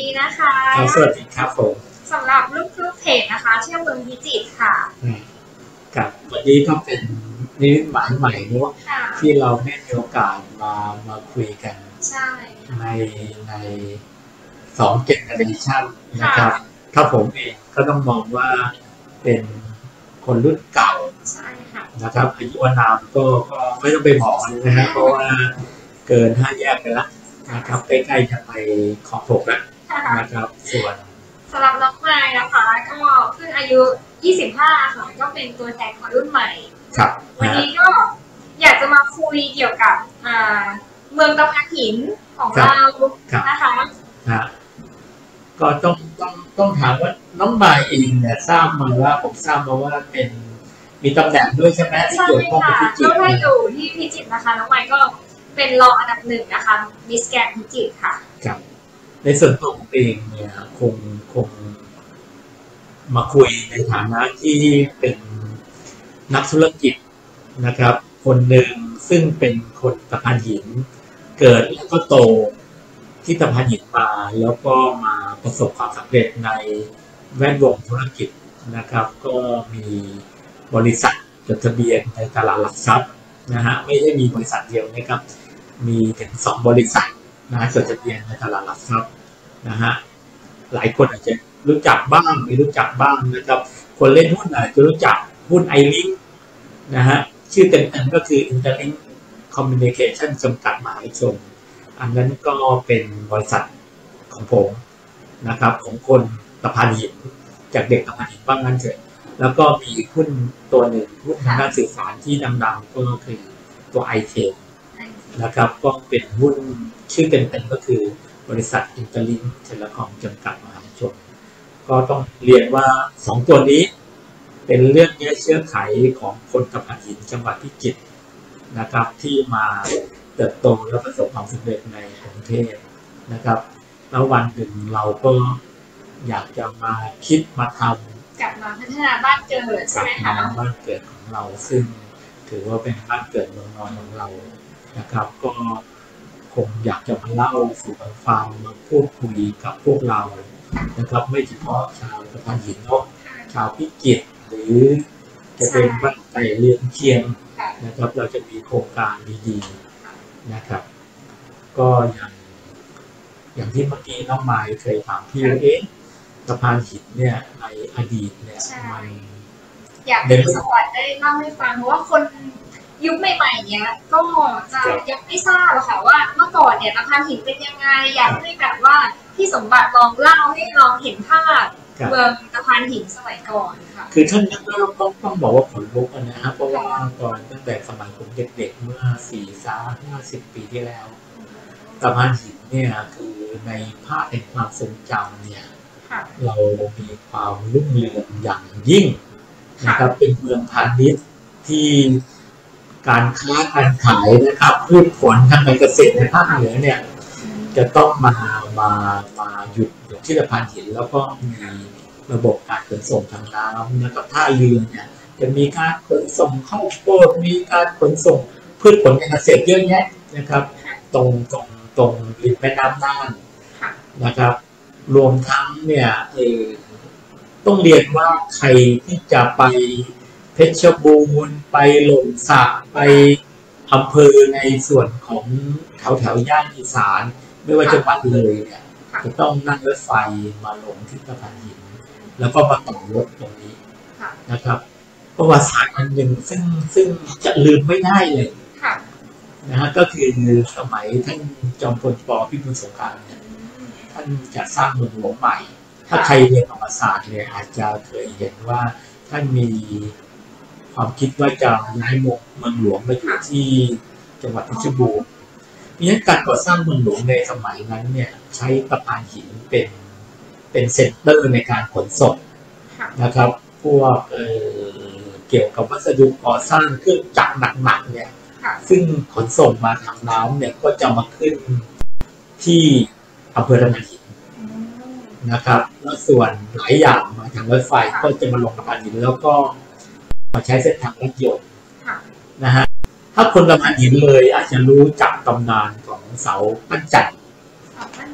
ดีนะคะสวัสดีครับผมสำหรับลูกเพจนะคะเที่ยวเมืองพิจิตรค่ะกับวันนี้ก็เป็นนิมิตหมายใหม่เนาะที่เราได้มีโอกาสมาคุยกันใน2 generation นะครับถ้าผมเองก็ต้องมองว่าเป็นคนรุ่นเก่านะครับอายุนามก็ไม่ต้องไปบอกนะฮะเพราะว่าเกิน5 แยกไปแล้วนะครับใกล้ๆจะไปขอบ6แล้วนะครับส่วนสำหรับน้องไม้นะคะก็เพิ่งอายุ25ค่ะก็เป็นตัวแทนคนรุ่นใหม่วันนี้ก็อยากจะมาคุยเกี่ยวกับเมืองตะพานหินของเรานะคะก็ต้องถามว่าน้องไม้เองเนี่ยทราบมาว่าผมทราบมาว่าเป็นมีตำแหน่งด้วยใช่ไหมที่เกี่ยวข้องกับพิจิตรก็ได้อยู่ที่พิจิตรนะคะน้องไม้ก็เป็นรองอันดับ1นะคะมิสแกรนด์พิจิตรค่ะครับในส่วนตัวผมเองเนี่ยคงมาคุยในฐานะที่เป็นนักธุรกิจนะครับคนหนึ่งซึ่งเป็นคนตะพานหินเกิดแล้วก็โตที่ตะพานหินมาแล้วก็มาประสบความสำเร็จในแวดวงธุรกิจนะครับก็มีบริษัทจดทะเบียนในตลาดหลักทรัพย์นะฮะไม่ได้มีบริษัทเดียวนะครับมีถึง2 บริษัทนะจดทะเบียนในตลาดหลักทรัพย์นะฮะหลายคนอาจจะรู้จักบ้างไม่รู้จักบ้างนะครับคนเล่นหุ้นอาจจะรู้จักหุ้น iLink นะฮะชื่อเต็มๆก็คือ Interlink Communication จำกัดมหาชนอันนั้นก็เป็นบริษัทของผมนะครับของคนตะพานหินจากเด็กตะพานหินบ้างงั้นเถอะแล้วก็มีหุ้นตัวหนึ่งหุ้นทางด้านสื่อสารที่ดังๆก็คือตัว iTel นะครับก็เป็นหุ้นชื่อเต็มๆก็คือบริษัท Interlink Telecom จำกัดมหาชนก็ต้องเรียนว่า2 ตัวนี้เป็นเรื่องเชื้อไขของคนตะพานหินจังหวัดพิจิตรนะครับที่มาเติบโตและประสบความสำเร็จในกรุงเทพนะครับแล้ววันหนึ่งเราก็อยากจะมาคิดมาทำกลับมาพัฒนาบ้านเกิดใช่ไหมคะบ้านเกิดของเราซึ่งถือว่าเป็นบ้านเกิดเมืองนอนของเรานะครับก็คงอยากจะมาเล่าสู่กันฟังมาพูดคุยกับพวกเรานะครับไม่เฉพาะชาวตะพานหินเนาะชาวพิจิตรหรือจะเป็นบ้านไต่เรือนเชียงนะครับเราจะมีโครงการดีๆนะครับก็อย่างที่เมื่อกี้น้องไมค์เคยถามพี่ว่าตะพานหินเนี่ยในอดีตเนี่ยมันอยากให้สวัสดิ์ได้เล่าให้ฟังเพราะว่าคนยุคใหม่ๆเนี้ยก็จะยังไม่ทราบค่ะว่าเมื่อก่อนเนี่ยตะพานหินเป็นยังไงอยากให้แบบว่าพี่สมบัติลองเล่าให้ลองเห็นภาพเมืองตะพานหินสมัยก่อนค่ะคือท่านต้องบอกว่าขนลุกนะฮะเพราะว่าตอนตั้งแต่สมัยผมเด็กๆเมื่อ40-50 ปีที่แล้วตะพานหินเนี่ยคือในภาพแห่งความทรงจำเนี่ยเรามีความรุ่งเรืองอย่างยิ่งนะครับเป็นเมืองพาณิชย์ที่การค้าการขายนะครับพืชผลทางการเกษตรในภาคเหนือเนี่ยจะต้องมาหยุดที่ตะพานหินแล้วก็มีระบบการขนส่งทางน้ำนะครับท่าเรือเนี่ยจะมีการขนส่งข้าวโพดมีการขนส่งพืชผลทางการเกษตรเยอะแยะนะครับตรงริมแม่น้ำน่านนะครับรวมทั้งเนี่ยต้องเรียนว่าใครที่จะไปเพชรบูรณ์ไปหล่มสักไปอำเภอในส่วนของแถวย่านอีสานไม่ว่าจังหวัดเลยเนี่ยจะต้องนั่งรถไฟมาลงที่ตะพานหินแล้วก็มาต่อรถตรงนี้นะครับประวัติศาสตร์อันหนึ่งซึ่งจะลืมไม่ได้เลยนะฮะก็คือสมัยท่านจอมพล ป.พิบูลสงครามเนี่ยท่านจะสร้างเมืองหลวงใหม่ถ้าใครเรียนประวัติศาสตร์เนี่ยอาจจะเคยเห็นว่าท่านมีความคิดว่าจะย้ายเมืองหลวงไปอยู่ที่จังหวัดเพชรบูรณ์มีการก่อสร้างเมืองหลวงในสมัยนั้นเนี่ยใช้ตะพานหินเป็นเซ็นเตอร์ในการขนส่งนะครับพวกเกี่ยวกับวัสดุก่อสร้างเครื่องจักรหนักๆเนี่ยซึ่งขนส่งมาทางน้ำเนี่ยก็จะมาขึ้นที่อำเภอตะพานหินนะครับแล้วส่วนหลายอย่างมาทางรถไฟก็จะมาลงตะพานหินแล้วก็มาใช้เส้นทางรถยนต์นะฮะถ้าคนตะพานหินเลยอาจจะรู้จักตำนานของเสาปั้นจันทร์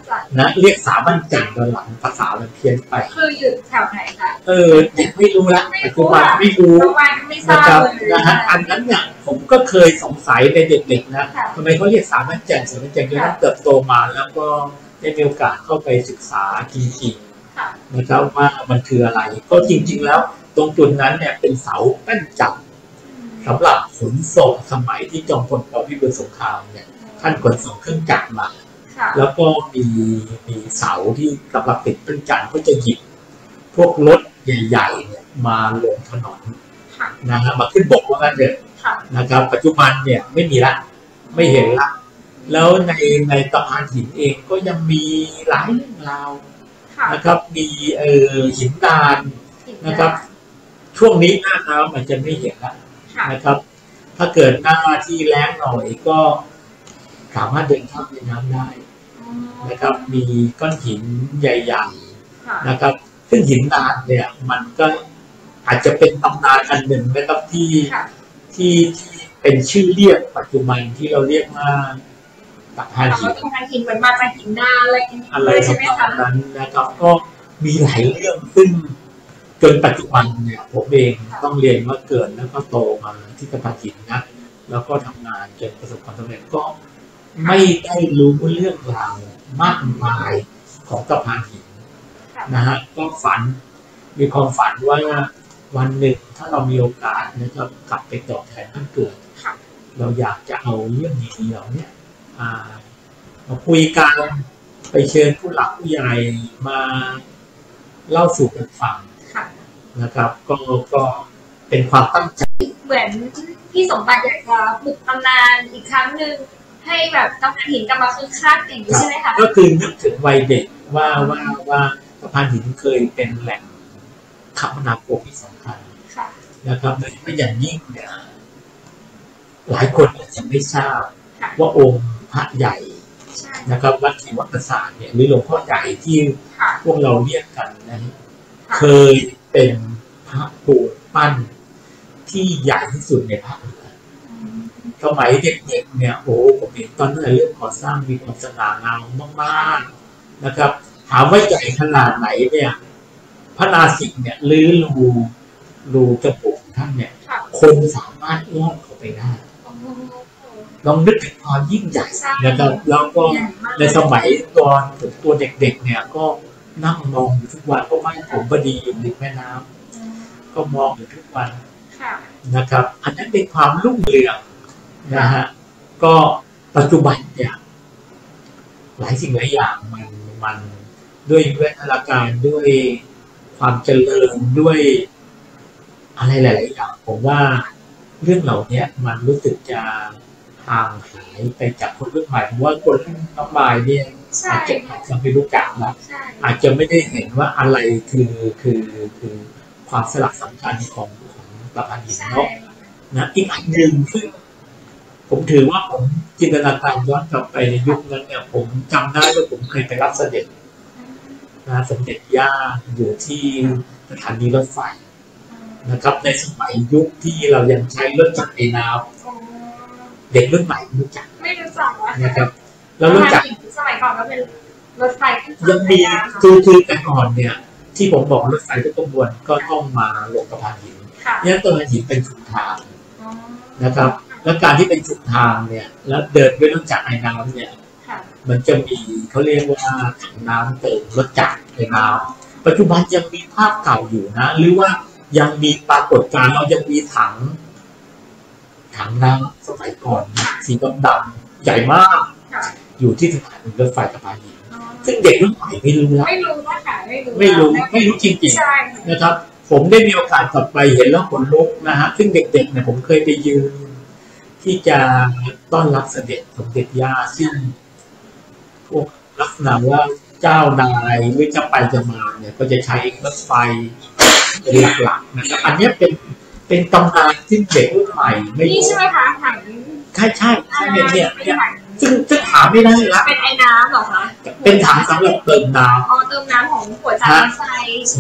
นะเรียกสามัญจันทร์ตอนหลังภาษามันเพี้ยนไปคืออยู่แถวไหนคะเนี่ยไม่รู้ละปัจจุบันไม่รู้นะครับนะฮะอันนั้นเนี่ยผมก็เคยสงสัยในเด็กๆนะทำไมเขาเรียกสามัญจันทร์คือเติบโตมาแล้วก็ได้มีโอกาสเข้าไปศึกษาจริงๆนะครับว่ามันคืออะไรก็จริงๆแล้วตรงจุดนั้นเนี่ยเป็นเสาแป้นจับสำหรับขนส่งสมัยที่จอมพลป.พิบูลสงครามเนี่ยท่านขนส่งเครื่องจักรมาแล้วก็มีเสาที่สำหรับติดเครื่องจักรก็จะหยิบพวกรถใหญ่ๆเนี่ยมาลงถนนนะฮะมาขึ้นบกว่างั้นเถอะนะครับปัจจุบันเนี่ยไม่มีละไม่เห็นละแล้วในตะพานหินเองก็ยังมีหลายเรื่องราวนะครับมีหินดานนะครับช่วงนี้หน้าหนาวมันจะไม่เห็นละนะครับถ้าเกิดหน้าที่แล้งหน่อยก็สามารถเดินข้ามแม่น้ำได้นะครับมีก้อนหินใหญ่ๆนะครับซึ่งหินดานเนี่ยมันก็อาจจะเป็นตำนานอันหนึ่งนะครับที่เป็นชื่อเรียกปัจจุบันที่เราเรียกว่าตะพานหินเหมือนมาจากหินดานอะไรใช่ไหมคะนั้นนะครับก็มีหลายเรื่องซึ่งจนปัจจุบันเนี่ยผมเองต้องเรียนว่าเกิดแล้วก็โตมาที่ตะพานหินนะแล้วก็ทำงานจนประสบความสำเร็จก็ไม่ได้รู้เรื่องราวมากมายของตะพานหินนะฮะก็มีความฝันว่าวันหนึ่งถ้าเรามีโอกาสนะครับกลับไปตอบแทนท่านเกิดเราอยากจะเอาเรื่องดีๆเหล่านี้มาคุยกันไปเชิญผู้หลักผู้ใหญ่มาเล่าสู่กันฟังนะครับก็เป็นความตั้งใจเหมือนพี่สมบัติอยากจะปลุกตำนานอีกครั้งหนึ่งให้แบบตะพานหินกลับมาคึกคักอย่างนี้ใช่ไหมคะก็คือนึกถึงวัยเด็กว่าตะพานหินเคยเป็นแหล่งคมนาคมที่สำคัญนะครับโดยเฉพาะอย่างยิ่งเนี่ยหลายคนอาจจะไม่ทราบว่าองค์พระใหญ่นะครับวัดศรีวัดประสาทเนี่ยหรือหลวงพ่อใหญ่ที่พวกเราเรียกกันนะเคยเป็นพระปูนปั้นที่ใหญ่ที่สุดในภาคเหนือสมัยเด็กๆเนี่ยผมเห็นตอนนั้นเรื่องก่อสร้างมีความสง่างามมากๆนะครับถามว่าใหญ่ขนาดไหนเนี่ยพระนาสิกเนี่ยลื้อรูจมูกท่านเนี่ยคนสามารถลอดเข้าไปได้ลองนึกถึงความยิ่งใหญ่นะครับแล้วก็ในสมัยตอนตัวเด็กๆเนี่ยก็นั่งมองอยู่ทุกวันเพราะบ้านผมพอดีอยู่ริมแม่น้ำก็มองอยู่ทุกวันนะครับอันนั้นเป็นความรุ่งเรืองนะฮะก็ปัจจุบันเนี่ยหลายสิ่งหลายอย่างมันด้วยวิวัฒนาการด้วยความเจริญด้วยอะไรหลายๆอย่างผมว่าเรื่องเหล่านี้มันรู้สึกจะห่างหายไปจากคนรุ่นใหม่เพราะว่าคนรุ่นน้องบายเนี่ยอาจจะไม่รู้จักแล้วอาจจะไม่ได้เห็นว่าอะไรคือความสลักสำคัญของตะพานหินเนาะนะอีกอันหนึ่งซึ่งผมถือว่าผมจินตนาการย้อนกลับไปในยุคนั้นเนี่ยผมจำได้ว่าผมเคยไปรับเสด็จสมเด็จย่าอยู่ที่สถานีรถไฟนะครับในสมัยยุคที่เรายังใช้รถจักรไอ้น้ำเด็กรุ่นใหม่ไม่รู้จักนะครับแล้วรถจักรสมัยก่อนก็เป็นรถไฟยังมีคือแต่ก่อนเนี่ยที่ผมบอกรถไฟทุกขบวนก็ต้องมาลงตะพานหินเนี่ยตะพานหินเป็นชุมทางนะครับแล้วการที่เป็นชุมทางเนี่ยแล้วเดินด้วยรถจักรไอ้น้ำเนี่ยมันจะมีเขาเรียกว่าถังน้ำเติมรถจักรไอ้น้ำปัจจุบันยังมีภาพเก่าอยู่นะหรือว่ายังมีปรากฏการณ์เรายังมีถังน้ำสมัยก่อนสีดำๆใหญ่มากอยู่ที่สถานีรถไฟตะพานหินซึ่งเด็กรุ่นใหม่ไม่รู้นะไม่รู้จริงๆนะครับผมได้มีโอกาสกลับไปเห็นแล้วขนลุกนะฮะซึ่งเด็กๆเนี่ยผมเคยไปยืนที่จะต้อนรับเสด็จสมเด็จย่าซึ่งพวกลักษณะว่าเจ้านายหรือจะไปจะมาเนี่ยก็จะใช้รถไฟเป็นหลักๆนะครับอันนี้เป็นตำนานที่เด็กรุ่นใหม่ไม่รู้ใช่ไหมคะถังใช่เนี่ยซึ่งหาไม่ได้ละเป็นไอ้น้ำหรอคะเป็นถังสำหรับเติมน้ำเติมน้ำของหัวจ่ายรถไฟ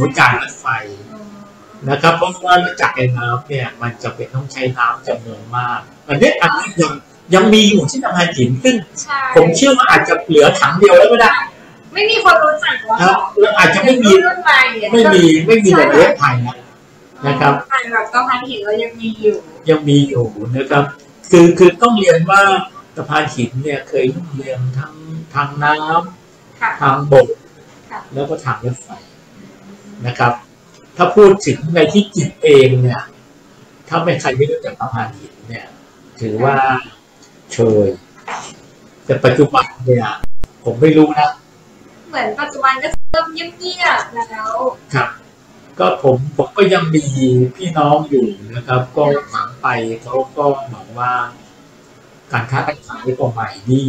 นะครับเพราะว่ารถจักรไอ้น้ำเนี่ยมันจะเป็นต้องใช้น้ำจำนวนมากอันนี้ยังมีอยู่ที่ตะพานหินซึ่งผมเชื่อว่าอาจจะเหลือถังเดียวแล้วก็ได้ไม่มีคนรู้จักว่าแล้วอาจจะไม่มีรุ่นใหม่ไม่มีในประเทศไทยนะครับไทยแบบสะพานหินเรายังมีอยู่นะครับคือต้องเรียนว่าสะพานหินเนี่ยเคยรุ่งเรืองทั้งทางน้ำทางบกแล้วก็ทางรถไฟนะครับถ้าพูดถึงในที่จิตเองเนี่ยถ้าไม่ใครไม่รู้จักสะพานหินเนี่ยถือว่าเชยแต่ปัจจุบันเนี่ยผมไม่รู้นะเหมือนปัจจุบันก็เริ่มเงียบๆแล้วครับก็ผมก็ยังมีพี่น้องอยู่นะครับก็ถามไปเขาก็บอกว่าการค้าการขายก็ใหม่ดี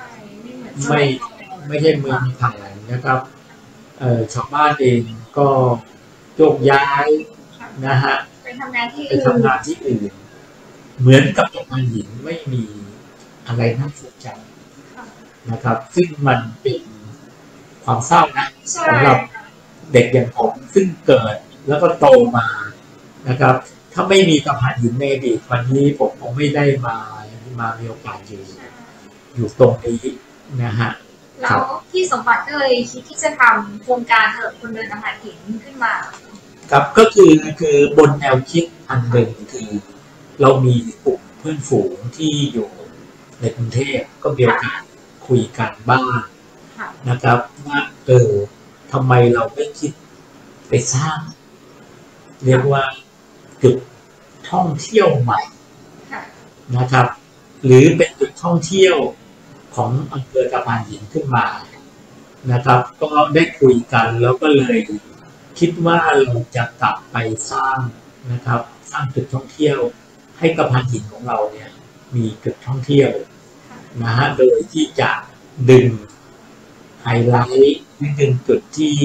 ไม่ใช่เมืองไทยนะครับชาวบ้านเองก็โยกย้ายนะฮะไปทำงานที่อื่นเหมือนกับสะพานหินไม่มีอะไรน่าสนใจนะครับซึ่งมันเป็นความเศร้านะสำหรับเด็กอย่างผมซึ่งเกิดแล้วก็โตมานะครับถ้าไม่มีสะพานหินในอดีตวันนี้ผมคงไม่ได้มามีโอกาสอยู่ตรงนี้นะฮะแล้วที่สมบัติก็เลยคิดที่จะทำโครงการถนนคนเดินสะพานหินขึ้นมาครับก็คือบนแนวคิดอันหนึ่งคือเรามีกลุ่มเพื่อนฝูงที่อยู่ในกรุงเทพก็มีโอกาสคุยกันบ้างนะครับว่าทำไมเราไม่คิดไปสร้างเรียกว่าจุดท่องเที่ยวใหม่นะครับหรือเป็นจุดท่องเที่ยวของอำเภอสะพานหินขึ้นมานะครับก็ได้คุยกันแล้วก็เลยคิดว่าเราจะกลับไปสร้างนะครับสร้างจุดท่องเที่ยวให้สะพานหินของเราเนี่ยมีจุดท่องเที่ยวนะฮะโดยที่จะดึงไฮไลท์ดึงจุด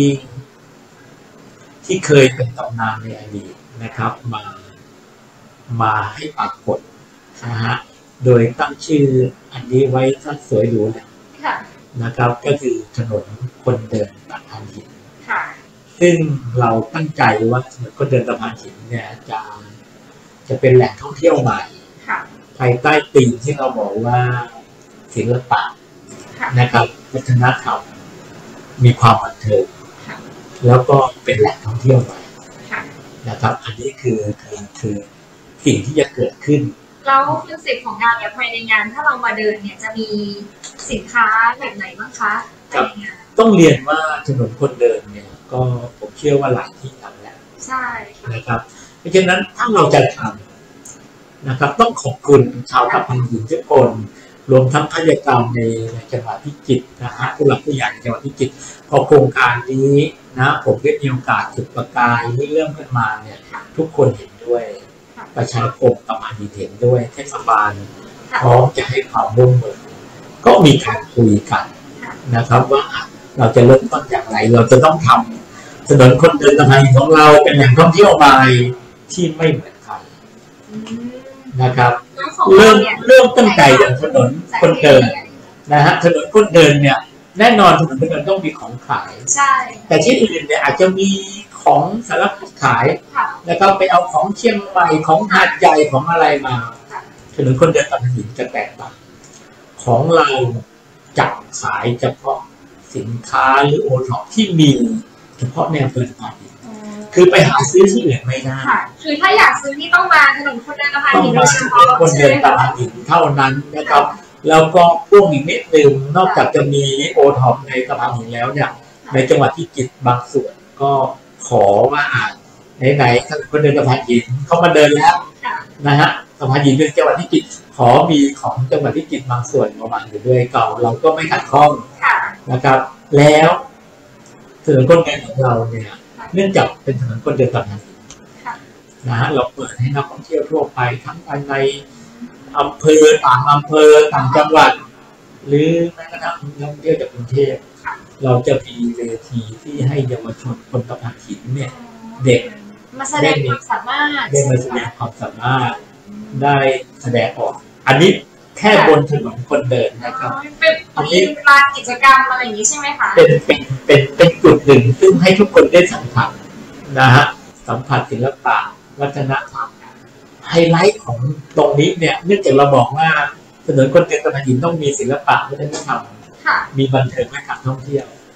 ที่เคยเป็นตำนานในอดีตนะครับมาให้ปรากฏนะฮะโดยตั้งชื่ออันนี้ไว้ถ้าสวยหรูเลยนะครับก็คือถนนคนเดินสะพานหินซึ่งเราตั้งใจว่าถนนคนเดินสะพานหินเนี่ยจะเป็นแหล่งท่องเที่ยวใหม่ภายใต้ธีมที่เราบอกว่าศิลปะนะครับวัฒนธรรมมีความบันเทิงแล้วก็เป็นแหล่งท่องเที่ยวใหม่นะครับอันนี้คือสิ่งที่จะเกิดขึ้นแล้วคอนเซ็ปต์ของงานภายในงานถ้าเรามาเดินเนี่ยจะมีสินค้าแบบไหนบ้างคะครับต้องเรียนว่าถนนคนเดินเนี่ยก็ผมเชื่อว่าหลายที่ทำแล้วใช่นะครับเพราะฉะนั้นถ้าเราจะทำนะครับต้องขอบคุณชาวสะพานหินทุกคนรวมทั้งกิจกรรมในจังหวัดพิจิตรนะฮะผู้หลักผู้ใหญ่จังหวัดพิจิตรพอโครงการนี้นะผมได้มีโอกาสจุดประกายเรื่องขึ้นมาเนี่ยทุกคนเห็นด้วยประชาคมสะพานหินเห็นด้วยเทศบาลพร้อมจะให้ความร่วมมือก็มีการคุยกันนะครับว่าเราจะเริ่มต้นอย่างไรเราจะต้องทำถนนคนเดินสะพานของเราเป็นแหล่งท่องเที่ยวใหม่ที่ไม่เหมือนใครนะครับเริ่มตั้งแต่อย่างถนนคนเดินนะฮะถนนคนเดินเนี่ยแน่นอนถนนคนเดินต้องมีของขายใช่แต่ที่อื่นเนี่ยอาจจะมีของสารพัดขายแล้วก็ไปเอาของเชียงใหม่ของหาดใหญ่ของอะไรมาถนนคนเดินสะพานหินจะแตกต่างของเราจับขายเฉพาะสินค้าหรือโอท็อปที่มีเฉพาะในอำเภอสะพานหินคือไปหาซื้อที่อื่นไม่ได้คือถ้าอยากซื้อที่ต้องมาถนนคนเดินสะพานหินโดยเฉพาะคนเดินสะพานหินเท่านั้นนะครับแล้วก็พ่วงอีกนิดนึงนอกจากจะมีโอท็อปในสะพานหินแล้วเนี่ยในจังหวัดพิจิตรบางส่วนก็ขอว่าไหนคนเดินสะพานหินเขามาเดินแล้วนะฮะสะพานหินเป็นจังหวัดพิจิตรขอมีของจังหวัดพิจิตรบางส่วนมาอยู่ด้วยเก่าเราก็ไม่ขัดข้องนะครับแล้วถนนคนเดินของเราเนี่ยเนื่องจากเป็นถนนคนเดินสะพานหินนะฮะเราเปิดให้นักท่องเที่ยวทั่วไปทั้งในอำเภอต่างอำเภอต่างจังหวัดหรือแม้กระทั่งนักท่องเที่ยวจากกรุงเทพเราจะมีเวทีที่ให้เยาวชนคนสะพานหินเนี่ยเด็กมาแสดงความสามารถได้มาแสดงความสามารถได้แสดงออกอันนี้แค่บนถนนคนเดินนะครับอันนี้ลานกิจกรรมอะไรอย่างนี้ใช่ไหมคะเป็นจุดหนึ่งซึ่งให้ทุกคนได้สัมผัสนะฮะสัมผัสศิลปะวัฒนธรรมไฮไลท์ของตรงนี้เนี่ยเนื่องจากเราบอกว่าถนนคนเดินสะพานหินต้องมีศิลปะวัฒนธรรมมีบันเทิงและการท่องเที่ยว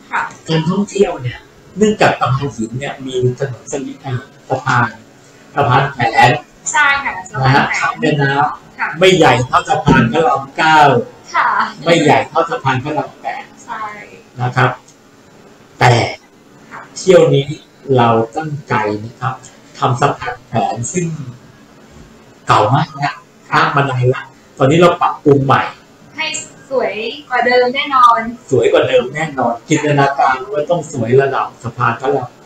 การท่องเที่ยวเนี่ยเนื่องจากสะพานหินเนี่ยมีถนนสะพานแขวนใช่ค่ะนะฮะข้ามแม่น้ำไม่ใหญ่เท่าสะพานพระราม9ไม่ใหญ่เท่าสะพานพระราม8 ใช่นะครับแต่เที่ยวนี้เราตั้งใจนะครับทำสะพานแขวนซึ่งเก่ามากนะข้ามมานานละตอนนี้เราปรับปรุงใหม่ให้สวยกว่าเดิมแน่นอนสวยกว่าเดิมแน่นอนจินตนาการว่าต้องสวยระดับสะพานพระราม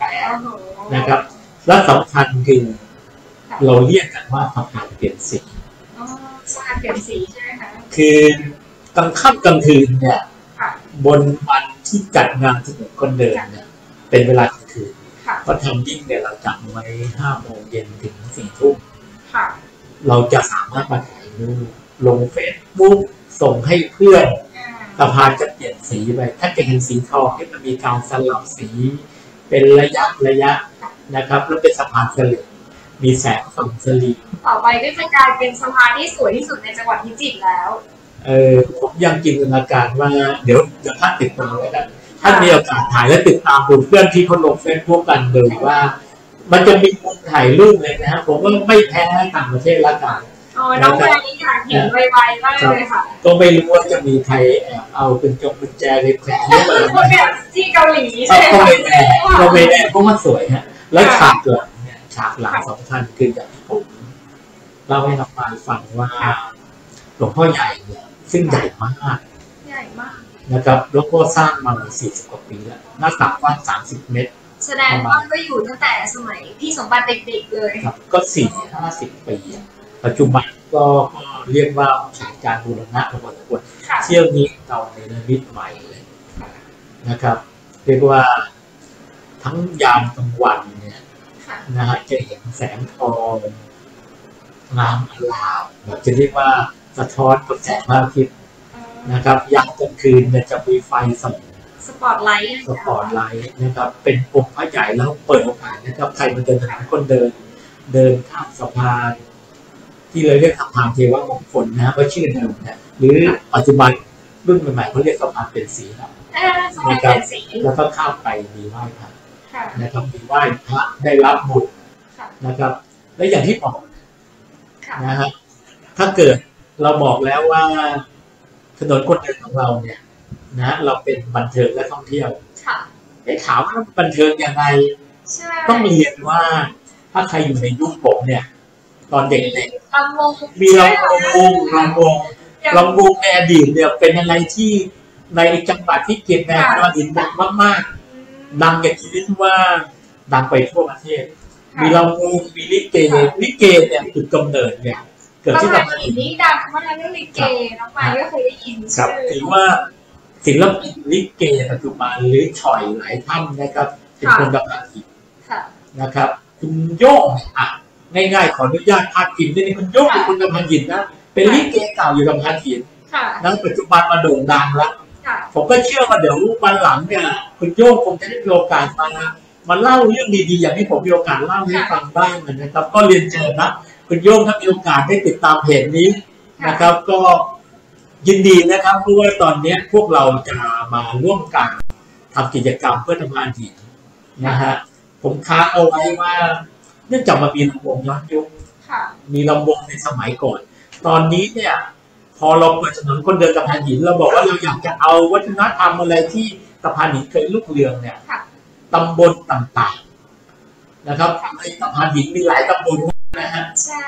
8นะครับและสำคัญคือเราเรียกกันว่าสะพานเปลี่ยนสีสะพานเปลี่ยนสีใช่ไหมคะคือกลางค่ำกลางคืนเนี่ยบนวันที่จัดงานถนนคนเดินเนี่ยเป็นเวลากลางคืนก็ทำยิ่งเนี่ยเราจัดไว้5 โมงเย็นถึง4 ทุ่มเราจะสามารถมาถ่ายรูปลงเฟซบุ๊กส่งให้เพื่อนสะพานจะเปลี่ยนสีไปถ้าจะเห็นสีทองที่มันมีการสลับสีเป็นระยะนะครับแล้วเป็นสะพานสลิงมีแสงส่องสลิงต่อไปก็จะกลายเป็นสะพานที่สวยที่สุดในจังหวัดพิจิตรแล้วผมยังจินตนาการว่าเดี๋ยวท่านติดตามไว้กันท่านมีโอกาสถ่ายและติดตามดูเพื่อนที่เขาลงเฟซบุ๊กกันเลยว่ามันจะมีมุมถ่ายรูปเลยนะครับผมว่าไม่แพ้ต่างประเทศละกันน้องแม่นี่อยากเห็นไวๆมากเลยค่ะก็ไม่รู้ว่าจะมีใครแอบเอาเป็นจงเป็นแจในแขวนหรือเปล่าที่เกาหลีใช่ไหมก็ไม่แน่เพราะมันสวยฮะแล้วฉากหลังเนี่ยฉากหลังสำคัญคืออย่างที่ผมเล่าให้นักฟังฟังว่าหลวงพ่อใหญ่เนี่ยซึ่งใหญ่มากนะครับแล้วก็สร้างมา40 กว่าปีแล้วหน้าตักกว้าง30 เมตรแสดงว่าก็อยู่ตั้งแต่สมัยพี่สมบัติเด็กๆเลยก็40-50 ปีปัจจุบันก็เรียกว่าผ่านการบูรณะพอสมควรเที่ยวนี้เราในระดับใหม่เลยนะครับเรียกว่าทั้งยามกลางวันเนี่ยนะฮะจะเห็นแสงทองงามอลามแบบจะเรียกว่าสะท้อนกับแสงพระอาทิตย์นะครับยามกลางคืนเนี่ยจะมีไฟส่องสปอตไลท์นะครับเป็นองค์พระใหญ่แล้วเปิดโอกาสนะครับใครมาเดินทางคนเดินข้ามสะพานที่เราเรียกสะพานเทวมงคลนะก็ชื่อเดิมนะหรือปัจจุบันรุ่นใหม่ๆเขาเรียกสะพานเป็นสีครับนะครับแล้วก็ข้ามไปมีไหว้พระนะครับมีไหว้พระได้รับบุญนะครับและอย่างที่บอกนะฮะถ้าเกิดเราบอกแล้วว่าถนนคนเดินของเราเนี่ยนะเราเป็นบันเทิงและท่องเที่ยวได้ถามว่าบันเทิงยังไงต้องเรียนว่าถ้าใครอยู่ในยุคผมเนี่ยตอนเด็กๆมีลำวงในอดีตเนี่ยเป็นอะไรที่ในจังหวัดที่เกียรติแรงเราดินดังมากๆดังอย่างที่เรียกว่าดังไปทั่วประเทศมีลำวงมีลิเกเนี่ยจุดกำเนิดเนี่ยเกิดที่ลำพูนนี่ดังมากเรื่องลิเกน้องปายก็เคยได้ยินชื่อถือว่าศิลปินลิเกปัจจุบันหรือฉ่อยหลายท่านนะครับเป็นคนกำลังฮิตนะครับคุณโย่งง่ายๆขออนุญาตพาดพิงด้วยนี่คุณโย่งเป็นคนกำลังฮิตนะเป็นลิเกเก่าอยู่กำลังฮิตแล้วปัจจุบันมาโด่งดังแล้วผมก็เชื่อว่าเดี๋ยววันหลังเนี่ยคุณโย่งคงจะได้มีโอกาสมาเล่าเรื่องดีๆอย่างที่ผมมีโอกาสเล่าให้ฟังบ้างนะครับก็เรียนเชิญนะคุณโย่งถ้ามีโอกาสได้ติดตามเพจนี้นะครับก็ยินดีนะครับเพราะว่าตอนนี้พวกเราจะมาร่วมกันทำกิจกรรมเพื่อทำงานหินนะฮะผมค้างเอาไว้ว่าเนื่องจากมันมีลำวงย้อนยุคมีลำวงในสมัยก่อนตอนนี้เนี่ยพอเราเปิดถนนคนเดินสะพานหินเราบอกว่าเราอยากจะเอาวัฒนธรรมอะไรที่สะพานหินเคยรุ่งเรืองเนี่ยตำบลต่างๆนะครับในสะพานหินมีหลายตำบลนะฮะ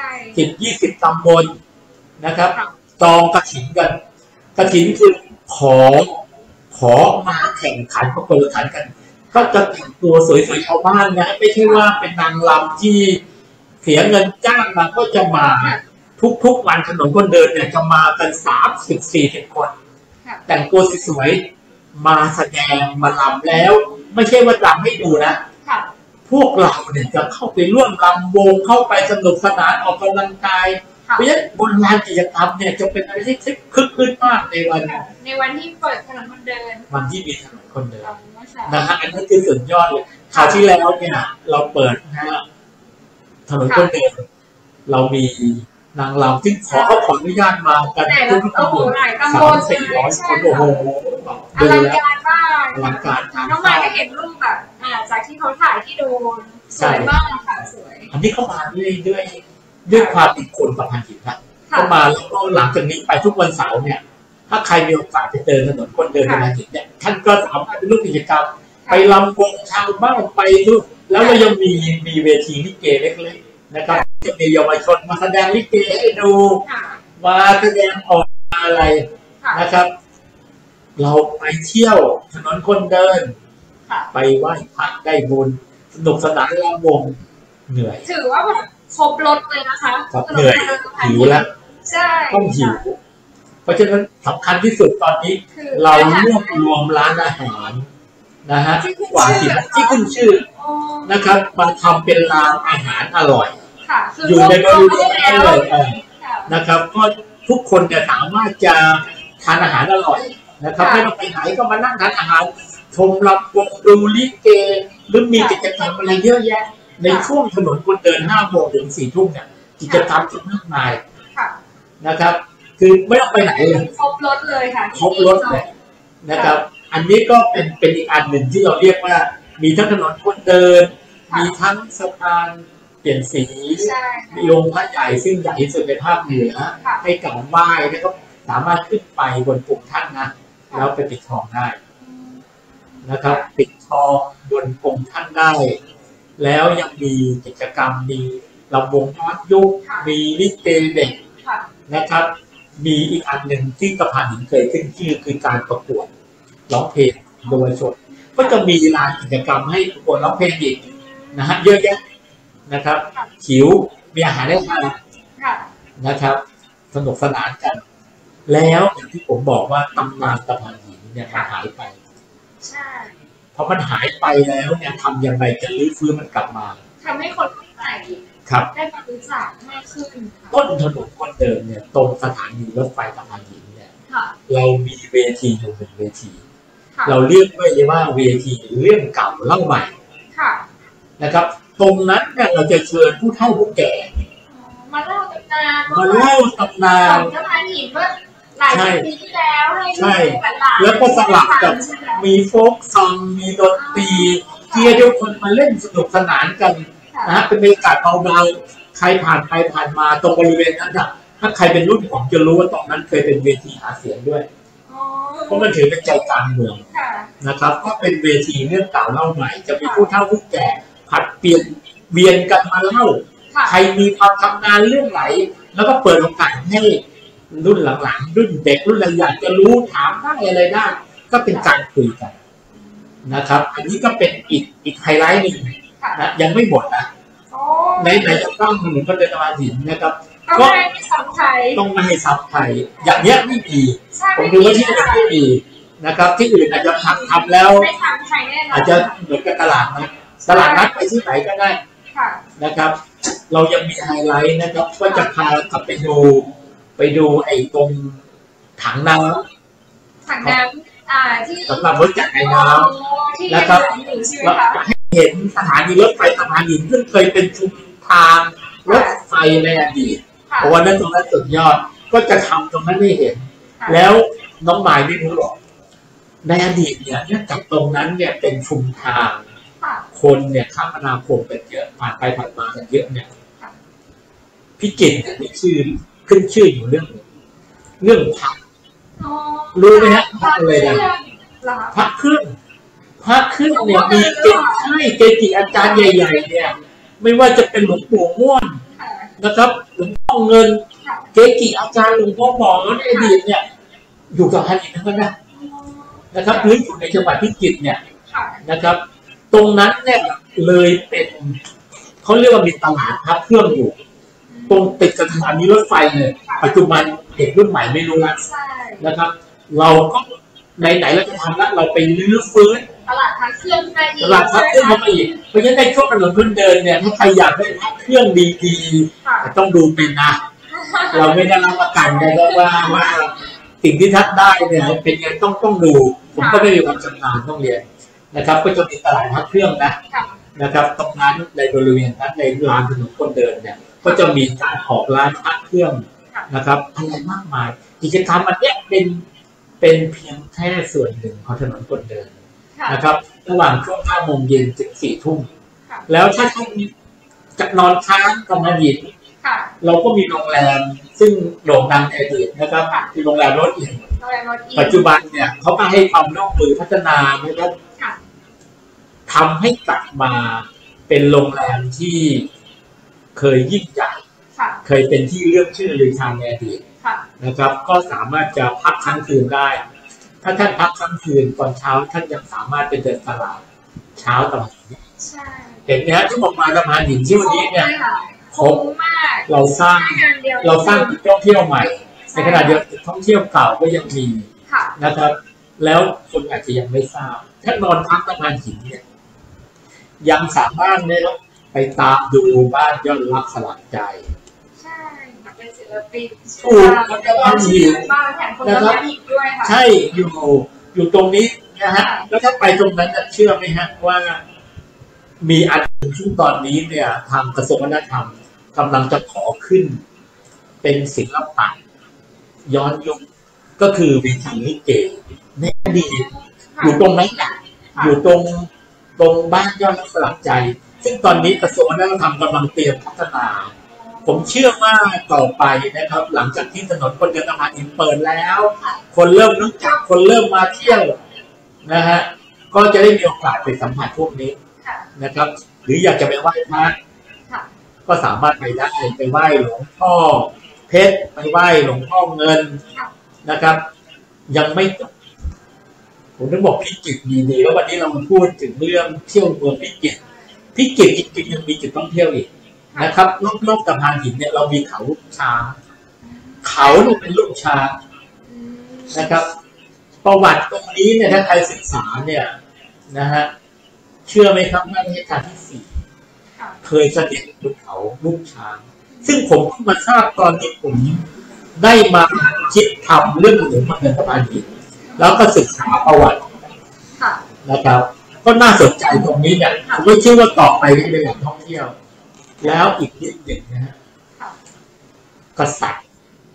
10-20 ตำบลนะครับจองกฐินกันกฐินคือขอมาแข่งขันประกวดขันกันก็จะแต่งตัวสวยๆชาวบ้านนะไม่ใช่ว่าเป็นนางรำที่เสียเงินจ้างมาก็จะมาทุกวันถนนคนเดินเนี่ยจะมากัน30-40 คนแต่งตัวสวยๆมาแสดงมาลำแล้วไม่ใช่ว่าลำให้ดูนะพวกเราเนี่ยจะเข้าไปร่วมรำวงเข้าไปสนุกสนานออกกำลังกายเพราะฉะนั้นบนลานกิจกรรมเนี่ยจะเป็นอะไรที่คึกคืนมากในวันที่เปิดถนนคนเดินวันที่มีถนนคนเดินนะฮะอันนี้คือสุดยอดเลยคราวที่แล้วเนี่ยเราเปิดนะฮะถนนคนเดินเรามีนางรำซึ่งขออนุญาตมากันทุกตำบล300-400 คนโอ้โหอลังการมากอลังการน้องมายก็เห็นรูปแบบจากที่เขาถ่ายที่โดนสวยมากค่ะสวยอันนี้เข้ามาด้วยความติดคนกับพันหินนะเข้ามาแล้วก็หลังจากนี้ไปทุกวันเสาร์เนี่ยถ้าใครมีโอกาสไปเดินถนนคนเดินพันหินเนี่ยท่านก็สามารถเป็นรูปกิจกรรมไปรำวงชาวบ้านไปดูแล้วเรายังมีเวทีลิเกเล็กๆนะครับจะมีเยาวชนมาแสดงลิเกให้ดูมาแสดงออกอะไรนะครับเราไปเที่ยวถนนคนเดินไปไหว้พระได้บุญสนุกสนานรำวงเหนื่อยถือว่าแบบครบรถเลยนะคะเหนื่อยหิวแล้วต้องหิวเพราะฉะนั้นสำคัญที่สุดตอนนี้เรารวบรวมร้านอาหารนะฮะกว่าที่ขึ้นชื่อนะครับมาทำเป็นร้านอาหารอร่อยอยู่ในบริเวณนั้นเลยนะครับก็ทุกคนเนี่ยสามารถจะทานอาหารอร่อยนะครับไม่ต้องไปไหนก็มานั่งทานอาหารชมรำวงดูลิเกหรือมีกิจกรรมอะไรเยอะแยะในช่วงถนนคนเดิน5 โมงถึง4 ทุ่มเนี่ยกิจกรรมจะมากมายนะครับคือไม่ต้องไปไหนเลยครบรถเลยค่ะครบรถเลยนะครับอันนี้ก็เป็นอีกอันหนึ่งที่เราเรียกว่ามีทั้งถนนคนเดินมีทั้งสะพานเปลี่ยนสีมีโรงพระใหญ่ซึ่งใหญ่ที่สุดในภาคเหนือให้กราบไหว้แล้วก็สามารถขึ้นไปบนปุ่มท่านนะแล้วไปปิดทองได้นะครับปิดทองบนปุ่มท่านได้แล้วยังมีกิจกรรมมีลำวงย้อนยุคมีลิเกเด็กนะครับมีอีกอันหนึ่งที่สะพานหินเคยขึ้นชื่อคือการประกวดร้องเพลงเยาวชนก็จะมีลานกิจกรรมให้ประกวดร้องเพลงอีกนะฮะเยอะแยะนะครับหิวมีอาหารให้ทานนะครับสนุกสนานกันแล้วอย่างที่ผมบอกว่าตำนานสะพานหินเนี่ยมันหายไปใช่พอมันหายไปแล้วเนี่ยทำอย่างไรจะรื้อฟื้นมันกลับมาทำให้คนใหม่ได้มารู้จักมากขึ้นต้นถนนคนเดินเนี่ยตรงสถานีรถไฟสะพานหินเนี่ยเรามีเวทีอยู่หนึ่งเวทีเราเรียกว่าเวทีเรื่องเก่าเล่าใหม่นะครับตรงนั้นเนี่ยเราจะเชิญผู้เฒ่าผู้แก่มาเล่าตำนานของสะพานหินเมื่อหลายปีที่แล้วให้แล้วก็สลับกับมีโฟล์คซองมีดนตรีเกียร์ทุกคนมาเล่นสนุกสนานกันนะฮะเป็นบรรยากาศเบาๆใครผ่านไปผ่านมาตรงบริเวณนั้นนะถ้าใครเป็นรุ่นผมจะรู้ว่าตรงนั้นเคยเป็นเวทีหาเสียงด้วยเพราะมันถือเป็นใจกลางเมืองนะครับก็เป็นเวทีเรื่องเก่าเล่าใหม่จะมีผู้เฒ่าผู้แก่ผัดเปลี่ยนเวียนกันมาเล่าใครมีความทำงานเรื่องไหนแล้วก็เปิดโอกาสให้รุ่นหลังๆรุ่นเด็กรุ่นอะไรอยากจะรู้ถามได้อะไรได้ก็เป็นการคุยกันนะครับอันนี้ก็เป็นอีกไฮไลท์หนึ่งนะยังไม่หมดนะในจะต้องถนนคนเดินสะพานหินนะครับก็ต้องไม่ให้ซ้ำใครอย่างเนี้ยไม่มีผมดูว่าที่อื่นไม่มีนะครับที่อื่นอาจจะทำแล้วอาจจะเหมือนกับตลาดนัดไปที่ไหนก็ได้นะครับเรายังมีไฮไลท์นะครับก็จะพากลับไปดูไอ้ตรงถังน้ำที่สำหรับรถจักรยานน้ำนะครับให้เห็นสถานีรถไฟสะพานหินซึ่งเคยเป็นชุมทางรถไฟในอดีตเพราะว่านั้นตรงนั้นสุดยอดก็จะทำตรงนั้นให้เห็นแล้วน้องหมายไม่รู้หรอกในอดีตเนี่ยเนื่องจากตรงนั้นเนี่ยเป็นชุมทางคนเนี่ยคมนาคมกันเยอะผ่านไปผ่านมากันเยอะเนี่ยพิจิตรเนี่ยขึ้นชื่ออยู่เรื่องพระรู้ไหมฮะพระอะไรนะพระเครื่องเนี่ยมีเกจิอาจารย์ใหญ่ๆเนี่ยไม่ว่าจะเป็นหลวงปู่ม่วนนะครับหลวงพ่อเงินเกจิอาจารย์หลวงพ่อหมอในอดีตเนี่ยอยู่กับพันหินทั้งนั้นนะครับหรืออยู่ในจังหวัดพิจิตรเนี่ยนะครับตรงนั้นเนี่ยเลยเป็นเขาเรียกว่ามีตลาดพระเครื่องอยู่ตรงติดกับสถานีรถไฟเลยปัจจุบันเด็กรุ่นใหม่ไม่รู้แล้วนะครับเราก็ไหนเราจะทำแล้วเราไปลื้อฟื้นตลาดพระเครื่องมาอีกเพราะฉะนั้นในช่วงถนนคนเดินเนี่ยถ้าใครอยากได้พระเครื่องดีๆต้องดูเป็นนะเราไม่ได้รับประกันได้ว่าสิ่งที่ท่านได้เนี่ยเป็นยังต้องดูผมก็ไม่มีความชำนาญต้องเรียนนะครับก็จะมีตลาดพระเครื่องนะครับตรงนั้นในบริเวณนั้นในลานถนนคนเดินเนี่ยก็จะมีการออกร้านพระเครื่องนะครับอะไรมากมายกิจกรรมอันนี้เป็นเพียงแค่ส่วนหนึ่งของถนนคนเดินนะครับระหว่างช่วง5 โมงเย็นถึง4 ทุ่มแล้วถ้าท่านจะนอนค้างกำมะหยี่เราก็มีโรงแรมซึ่งโด่งดังในอดีตนะครับคือโรงแรมรถอินปัจจุบันเนี่ยเขาก็ให้ความร่วมมือพัฒนานะครับทำให้กลับมาเป็นโรงแรมที่เคยยิ่งใหญ่เคยเป็นที่เรื่องชื่อลือชาในอดีตนะครับก็สามารถจะพักค้างคืนได้ถ้าท่านพักค้างคืนตอนเช้าท่านยังสามารถไปเดินตลาดเช้าตลาดเห็นไหมฮะที่บอกมาสะพานหินที่วันนี้เนี่ยเราสร้างจุดท่องเที่ยวใหม่ในขณะเดียวกันท่องเที่ยวเก่าก็ยังมีนะครับแล้วคนอาจจะยังไม่ทราบถ้านอนพักสะพานหินเนี่ยยังสามารถได้ไปตามดูบ้านยอดรักสลักใจใช่เป็นศิลปินถูกมันจะทำหินนะครับใช่อยู่ตรงนี้นะฮะแล้วถ้าไปตรงนั้นจะเชื่อไหมฮะว่ามีอันซึ่งตอนนี้เนี่ยทางกระทรวงวัฒนธรรมกำลังจะขอขึ้นเป็นศิลปะย้อนยุคก็คือเวทีลิเกในอดีตอยู่ตรงนั้นแหละอยู่ตรงบ้านยอดรักสลักใจซึ่งตอนนี้กระทรวงวัฒนธรรมกำลังเตรียมพัฒนาผมเชื่อว่าต่อไปนะครับหลังจากที่ถนนคนเดินสะพานหินเปิดแล้วคนเริ่มรู้จักคนเริ่มมาเที่ยวนะฮะก็จะได้มีโอกาสไปสัมผัสพวกนี้นะครับหรืออยากจะไปไหว้พระก็สามารถไปได้ไปไหว้หลวงพ่อเพชรไปไหว้หลวงพ่อเงินนะครับยังไม่จบผมต้องบอกพิจิตรดีๆแล้ววันนี้เรามาพูดถึงเรื่องเที่ยวเมืองพิจิตรจริงๆยังมีจุดท่องเที่ยวอีกนะครับรอบๆสะพานหินเนี่ยเรามีเขาลูกช้างเขาเนี่ยเป็นลูกช้างนะครับประวัติตรงนี้เนี่ยถ้าใครศึกษาเนี่ยนะฮะเชื่อไหมครับว่ารัชกาลที่4เคยเสด็จบนเขาลูกช้างซึ่งผมเพิ่งมาทราบตอนที่ผมได้มาคิดทำเรื่องถนนคนเดินสะพานหินแล้วก็ศึกษาประวัตินะครับก็น่าสนใจตรงนี้เนี่ยผมไม่เชื่อว่าต่อไปจะเป็นแหล่งท่องเที่ยวแล้วอีกนิดหนึ่งนะฮะกษัตริย์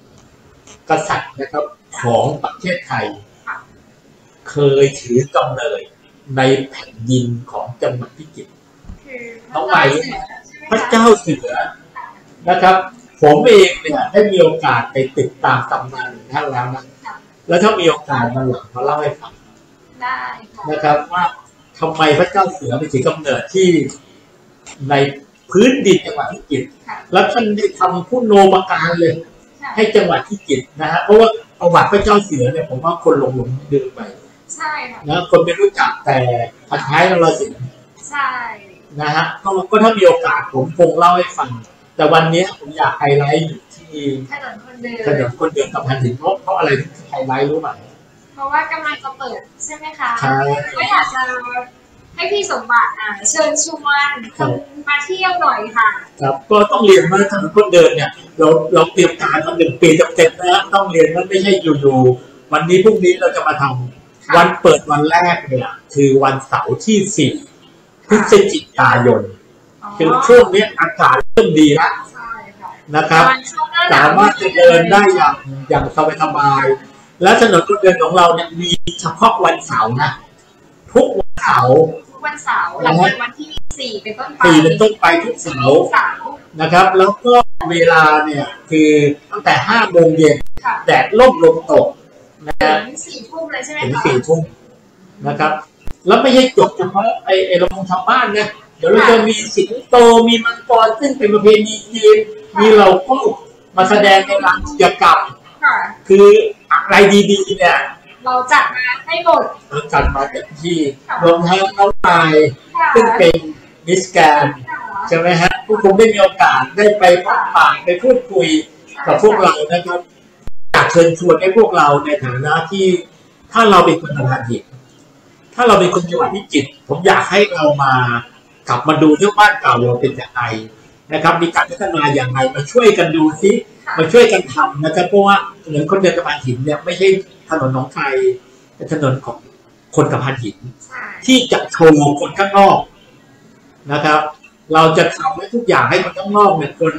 นะครับของประเทศไทยเคยถือกำเนิดในแผ่นดินของจังหวัดพิจิตรน้องใหม่พระเจ้าเสือนะครับผมเองเนี่ยได้มีโอกาสไปติดตามตำนานท่านแล้วนะแล้วถ้ามีโอกาสมาหลังมาเล่าให้ฟังได้นะครับว่าทำไมพระเจ้าเสือไปถือกำเนิดที่ในพื้นดินจังหวัดพิจิตรแล้วท่านได้ทำผู้โนมาการเลยให้จังหวัดพิจิตรนะฮะเพราะว่าประวัติพระเจ้าเสือเนี่ยผมว่าคนหลงลืมไปใช่ค่ะนะคนไม่รู้จักแต่พันท้ายเราสิใช่นะฮะก็ถ้ามีโอกาสผมคงเล่าให้ฟังแต่วันนี้ผมอยากไฮไลท์อยู่ที่ถนนคนเดินสะพานหินเพราะอะไรที่ไฮไลท์รู้ไหมเพราะว่ากำลังจะเปิดใช่ไหมคะใช่ก็อยากจะให้พี่สมบัติเชิญชวนคนมาเที่ยวหน่อยค่ะครับก็ต้องเรียนว่าถนนคนเดินเนี่ยเราเตรียมการมา1 ปีเต็มๆนะต้องเรียนว่าไม่ใช่อยู่ๆวันนี้พรุ่งนี้เราจะมาทำวันเปิดวันแรกเนี่ยคือวันเสาร์ที่4 พฤศจิกายนคือช่วงนี้อากาศเริ่มดีแล้วนะครับสามารถจะเดินได้อย่างสบายๆและถนนคนเดินของเราเนี่ยมีเฉพาะวันเสาร์นะทุกวันเสาร์หลังจากวันที่4เป็นต้นไปทุกเสาร์นะครับแล้วก็เวลาเนี่ยคือตั้งแต่5 โมงเย็นแดดร่มลมตกนะฮะถึง4 ทุ่มเลยใช่ไหมคะถึง4 ทุ่มนะครับแล้วไม่ใช่จบเฉพาะไอ้ระบบชาวบ้านนะเดี๋ยวเราจะมีสิงโตมีมังกรซึ่งเป็นประเพณีจีนมีเหล่ากู้มาแสดงในร้านกิจกรรมคืออะไรดีๆเนี่ยเราจัดมาให้หมดเราจัดมาเต็มที่รวมทั้งน้องนายซึ่งเป็นมิสแกรนด์ใช่ไหมฮะผู้ชมได้มีโอกาสได้ไปพบปะไปพูดคุยกับพวกเรานะครับอยากเชิญชวนให้พวกเราในฐานะที่ถ้าเราเป็นคนสะพานหินถ้าเราเป็นคนจังหวัดพิจิตรผมอยากให้เรากลับมาดูที่บ้านเก่าเราเป็นอย่างไรนะครับมีการพัฒนาอย่างไรมาช่วยกันดูซิมาช่วยกันทำนะครับเพราะว่าถนนคนเดินสะพานหินเนี่ยไม่ใช่ถนนหนองคายเป็นถนนของคนสะพานหินที่จะโชว์คนข้างนอกนะครับเราจะทำให้ทุกอย่างให้คนข้างนอกเนี่ยคน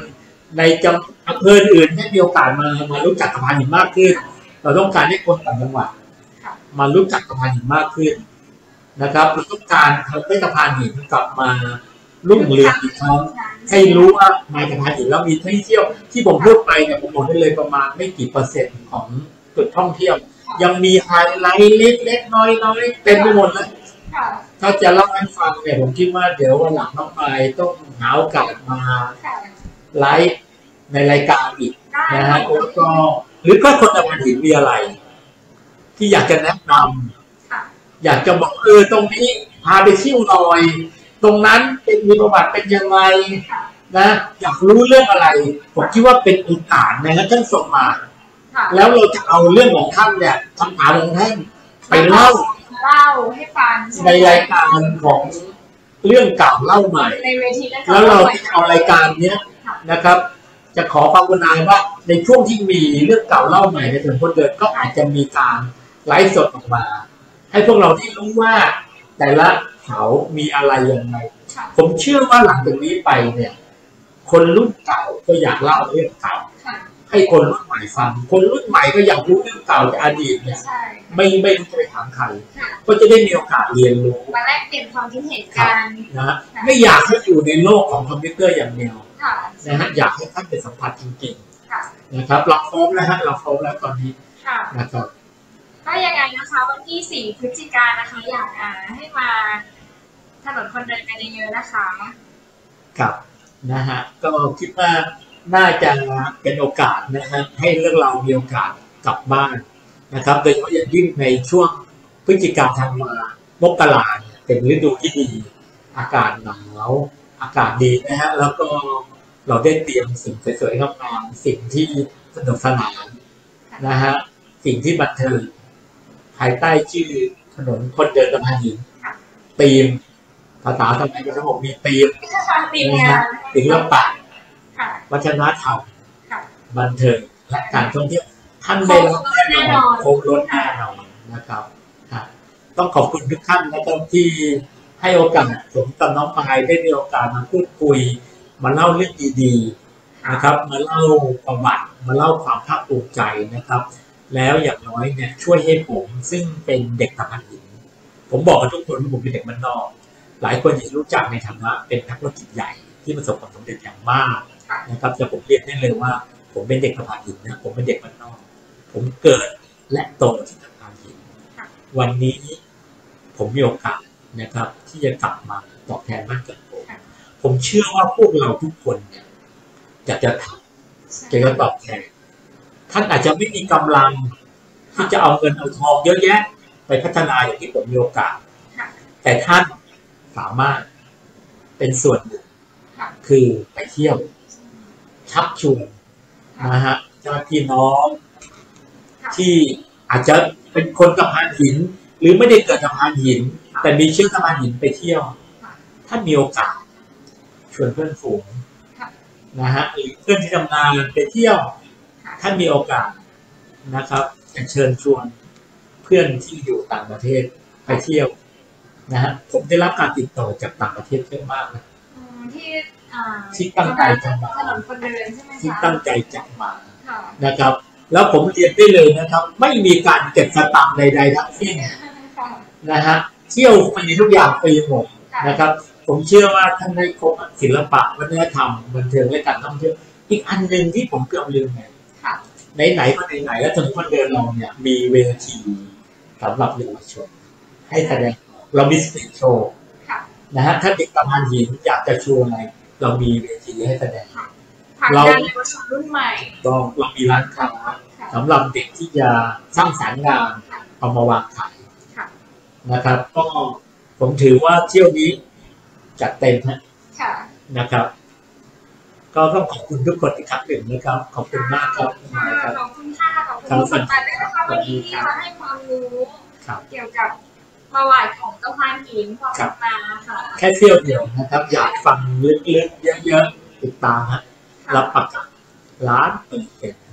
ในจังอำเภออื่นได้มีโอกาสมารู้จักสะพานหินมากขึ้นเราต้องการให้คนต่างจังหวัดมารู้จักสะพานหินมากขึ้นนะครับเราต้องการทำให้สะพานหินกลับมารุ่งเรืองอีกครั้งให้รู้ว่าในสะพานหินแล้วมีที่เที่ยวที่ผมพูดไปเนี่ยผมบอกได้เลยประมาณไม่กี่เปอร์เซ็นต์ของจุดท่องเที่ยวยังมีไฮไลท์เล็กๆน้อยๆเต็มไปหมดเลยถ้าจะเล่าให้ฟังเนี่ยผมคิดว่าเดี๋ยววันหลังน้องไปต้องหาโอกาสมาไลฟ์ในรายการอีกนะฮะก็หรือก็คนสะพานหินมีอะไรที่อยากจะแนะนำอยากจะบอกตรงนี้พาไปเที่ยวหน่อยตรงนั้นเป็นมีประวัติเป็นยังไงนะอยากรู้เรื่องอะไรผมคิดว่าเป็นโอกาสนะท่านส่งมาแล้วเราจะเอาเรื่องของท่านเนี่ยคำถามของท่านไปเล่าให้ฟังในรายการของเรื่องเก่าเล่าใหม่ในเวทีแล้วเราจะเอารายการนี้นะครับจะขอความกรุณาว่าในช่วงที่มีเรื่องเก่าเล่าใหม่ในส่วนคนเดินก็อาจจะมีการไลฟ์สดออกมาให้พวกเราได้รู้ว่าแต่ละเขามีอะไรยังไงผมเชื่อว่าหลังจากนี้ไปเนี่ยคนรุ่นเก่าก็อยากเล่าเรื่องเก่าให้คนรุ่นใหม่ฟังคนรุ่นใหม่ก็อยากรู้เรื่องเก่าจากอดีตเนี่ยไม่รู้จะไปถามใครก็จะได้มีโอกาสเรียนรู้มาแลกเปลี่ยนความคิดเห็นกันนะไม่อยากให้อยู่ในโลกของคอมพิวเตอร์อย่างเดียวนะฮะอยากให้ท่านเป็นสัมผัสจริงๆนะครับเราพร้อมแล้วฮะเราพร้อมแล้วตอนนี้นะครับก็ยังไงนะคะวันที่4 พฤศจิกายนนะคะอยากให้มาถนนคนเดินกันเยอะๆนะคะครับนะฮะก็คิดว่าน่าจะเป็นโอกาสนะฮะให้เรื่องเรามีโอกาสกลับบ้านนะครับโดยเฉพาะอย่างยิ่งในช่วงพฤศจิกายนธันวามกราเป็นฤดูที่ดีอากาศหนาวอากาศดีนะฮะแล้วก็เราได้เตรียมสิ่งสวยๆงามๆสิ่งที่สนุกสนานนะฮะสิ่งที่บันเทิงภายใต้ชื่อถนนคนเดินสะพานหินธีมภาษาสมัยก่อนผมมีธีมศิลปะวัฒนธรรมบันเทิงและการท่องเที่ยวท่านได้รับแน่นอนคงล้นแน่นอนนะครับต้องขอบคุณทุกท่านนะครับที่ให้โอกาสผมกับน้องปายได้มีโอกาสมาพูดคุยมาเล่าเรื่องดีๆนะครับมาเล่าประวัติมาเล่าความภาคภูมิใจนะครับแล้วอย่างน้อยเนี่ยช่วยให้ผมซึ่งเป็นเด็กสะพานหินผมบอกกับทุกคนว่าผมเป็นเด็กบ้านนอกหลายคนจะรู้จักในฐานะเป็นนักธุรกิจใหญ่ที่ประสบความสำเร็จอย่างมากนะครับแต่ผมเรียนได้เลยว่าผมเป็นเด็กสะพานหินนะผมเป็นเด็กบ้านนอกผมเกิดและโตที่สะพานหินวันนี้ผมมีโอกาสนะครับที่จะกลับมาตอบแทนบ้านเกิดผมเชื่อว่าพวกเราทุกคนเนี่ยจะทำจะตอบแทนท่านอาจจะไม่มีกำลังที่จะเอาเงินเอาทองเยอะแยะไปพัฒนาอย่างที่ผมมีโอกาสแต่ท่านสามารถเป็นส่วนหนึ่งคือไปเที่ยวชักชวนนะฮะเจ้าพี่น้องที่อาจจะเป็นคนสะพานหินหรือไม่ได้เกิดสะพานหินแต่มีเชื้อสะพานหินไปเที่ยวท่านมีโอกาสชวนเพื่อนฝูงนะฮะหรือเพื่อนที่ทำงานไปเที่ยวท่านมีโอกาสนะครับจะเชิญชวนเพื่อนที่อยู่ต่างประเทศไปเที่ยวนะฮะผมได้รับการติดต่อจากต่างประเทศเยอะมากนะที่ตั้งใจจะมาที่ตั้งใจจะมานะครับแล้วผมเรียนได้เลยนะครับไม่มีการเก็บสตางค์ใดๆทั้งสิ้นนะฮะเที่ยวฟรีทุกอย่างฟรีหมดนะครับผมเชื่อว่าท่านได้ครบศิลปะวัฒนธรรมบันเทิงและการท่องเที่ยวอีกอันหนึ่งที่ผมเกือบลืมไหนก็ไหนแล้วถนนคนเดินเราเนี่ยมีเวทีสำหรับเยาวชนให้แสดงเรามีสตรีทโชว์นะฮะถ้าเด็กสะพานหินอยากจะโชว์อะไรเรามีเวทีให้แสดงเราเยาวชนรุ่นใหม่ต้องเรามีร้านค้าสำหรับเด็กที่จะสร้างสรรค์งานเอามาวางขายนะครับก็ผมถือว่าเที่ยวนี้จัดเต็มนะครับก็ต้องขอบคุณทุกคนอีกครั้งหนึ่งนะครับขอบคุณมากครับขอบคุณค่ะขอบคุณสมบัติด้วยนะคะวันนี้ที่มาให้ความรู้เกี่ยวกับประวัติของสะพานหินความเป็นมาค่ะแค่เที่ยวเดียวนะครับอยากฟังลึกๆเยอะๆติดตามฮะรับประกันล้านเปอร์เซ็นต์